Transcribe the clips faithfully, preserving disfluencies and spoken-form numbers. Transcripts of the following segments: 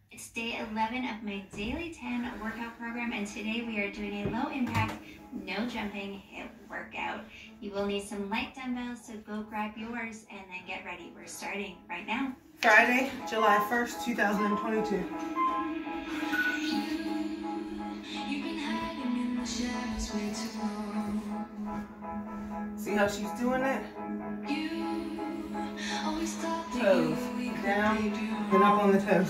It's day eleven of my daily ten workout program, and today we are doing a low impact, no jumping hip workout. You will need some light dumbbells, so go grab yours and then get ready. We're starting right now. Friday, July first, two thousand twenty-two. See how she's doing it? Toes down and up on the toes.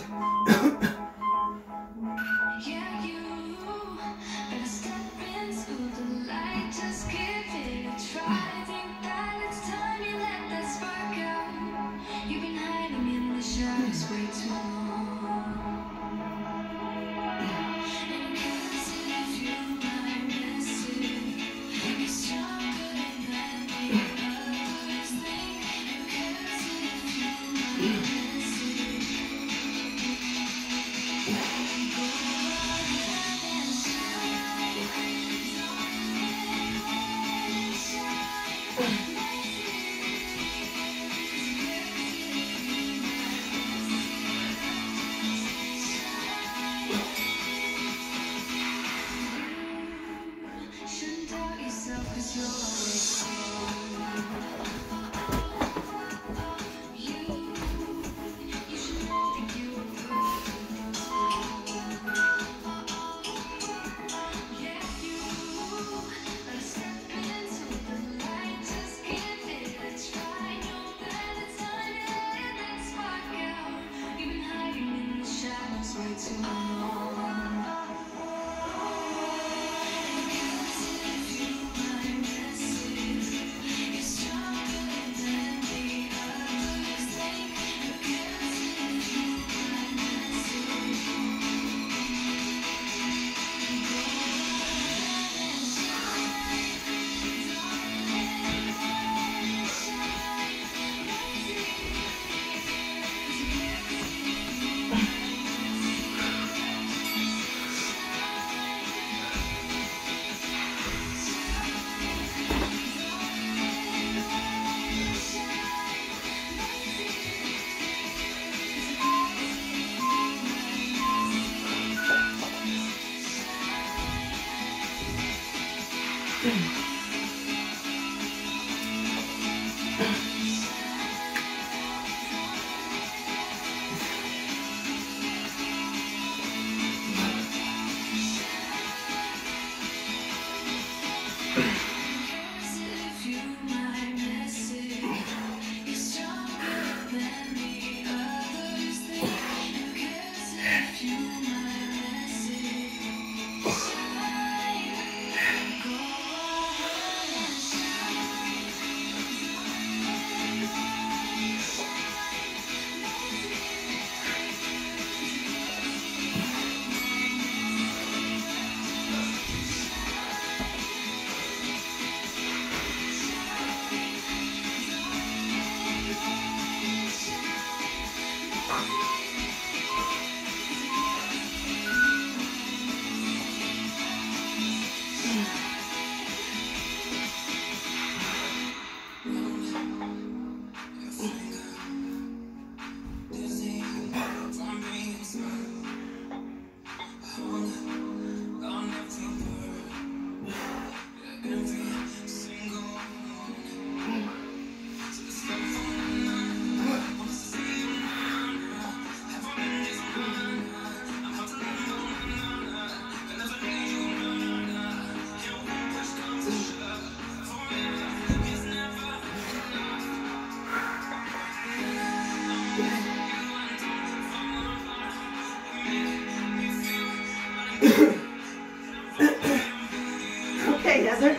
Okay, Desert.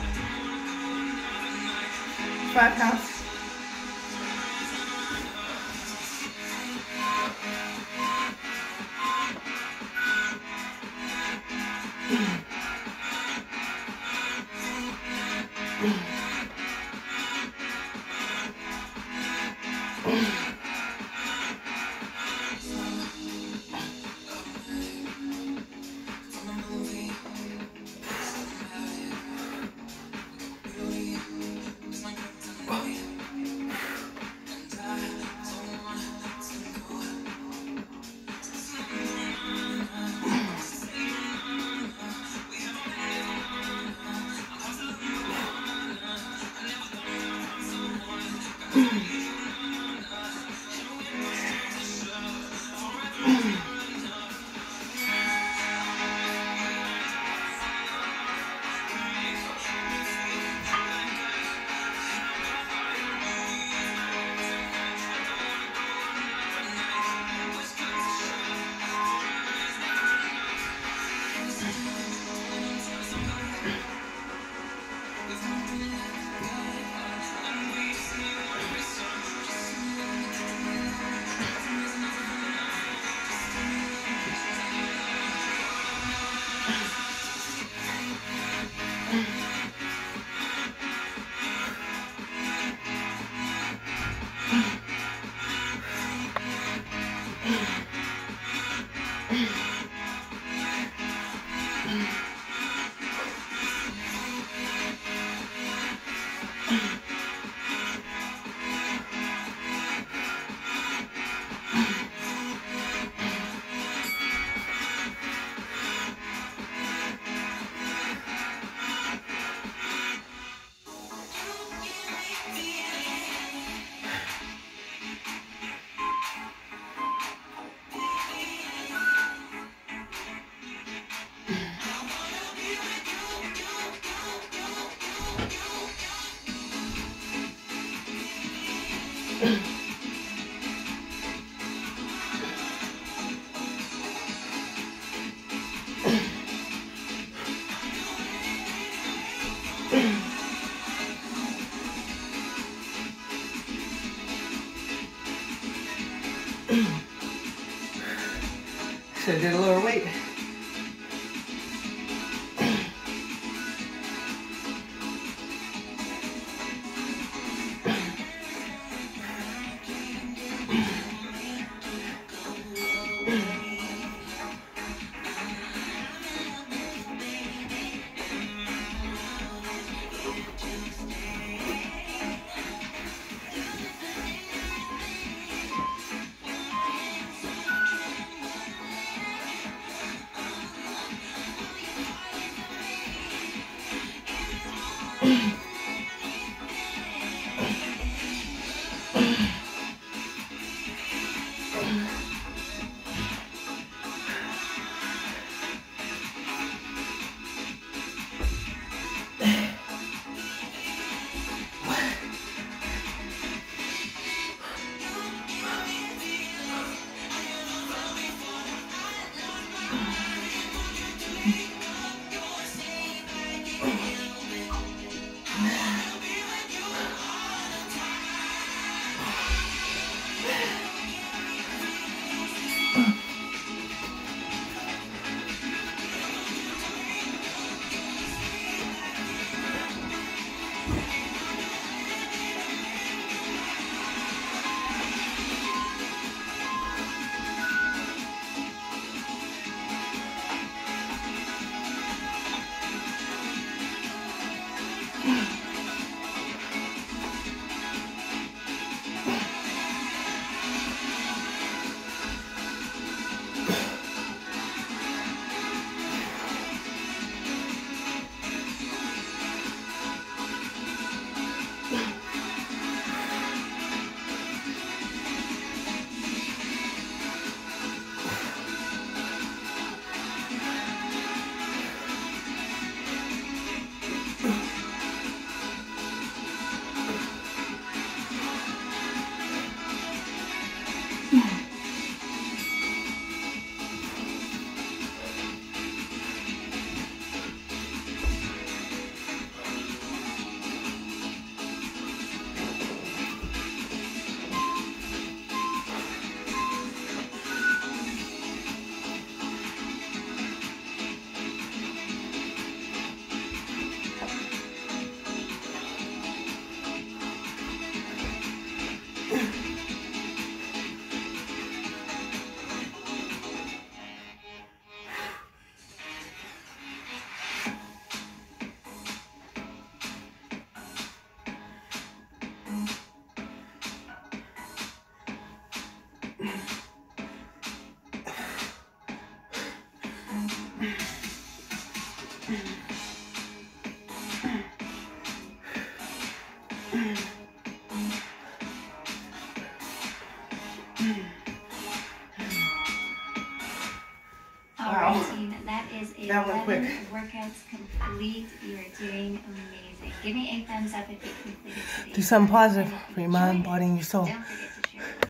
Five counts. Bye. Should have did a lower weight. Alright team, that is That went quick. eleven workouts complete. You are doing amazing. Give me a thumbs up if you completed today's Do something positive and if for you your mind, enjoyed it, body, and your soul. Don't forget to share it.